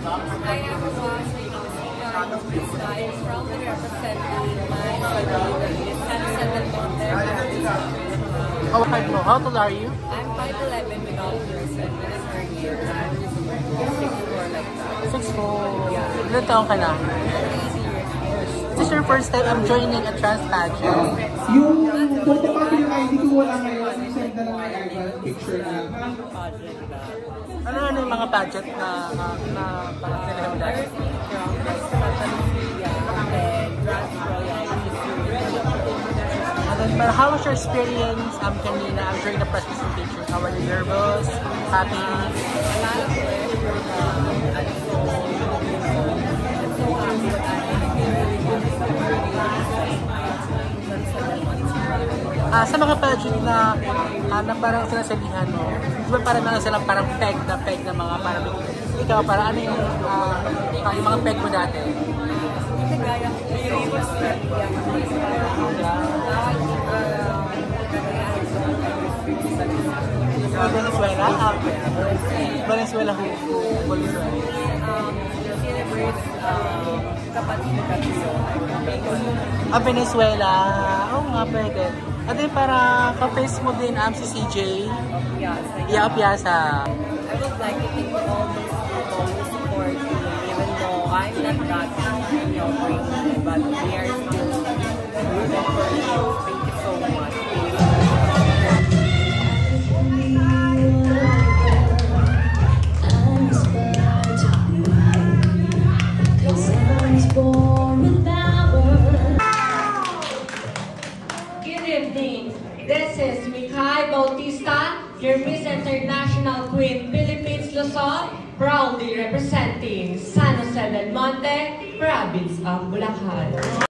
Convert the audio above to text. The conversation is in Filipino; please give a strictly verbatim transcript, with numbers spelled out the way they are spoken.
I am Bautista. I am proudly representing my community, Monte. How old mo? How old are you? I'm five eleven without years and with a third year. I'm six four like that. six four. Yeah. Ilan taong ka na? eighty years. Is this your first time I'm joining a trans pageant? Yung photocopy yung I D ko wala ngayon, send na lang ang iPad picture na. Ano ano yung mga pageant na na, na parang nilahim dati? And then, but how was your experience um, kanina um, during the press presentation? How were you nervous? Happy? A lot of pressure. Um, I'm so, I'm so happy that Ah, sa mga pageant na, ah, na parang sinasabihan mo, di ba parang mga silang parang peg na peg na mga parang ikaw parang ano yung, ah, ah, yung mga peg mo dati? Hindi gaya ko yung Venezuela? Ah, Venezuela who? Venezuela? Um, celebrate um, kapatid Rabiya Mateo. Ah, Venezuela. Oo nga, pwede. At then para ka-face mo din um, si C J. Yeah, Piazza. I would like to thank all these people who support me, even though I'm not that, you know, crazy, but they are still rooting for me. Thank you so much. Good evening. This is Mikay, Bautista, your Miss International Queen, Philippines, Luzon, proudly representing San Jose del Monte, Province of Bulacan.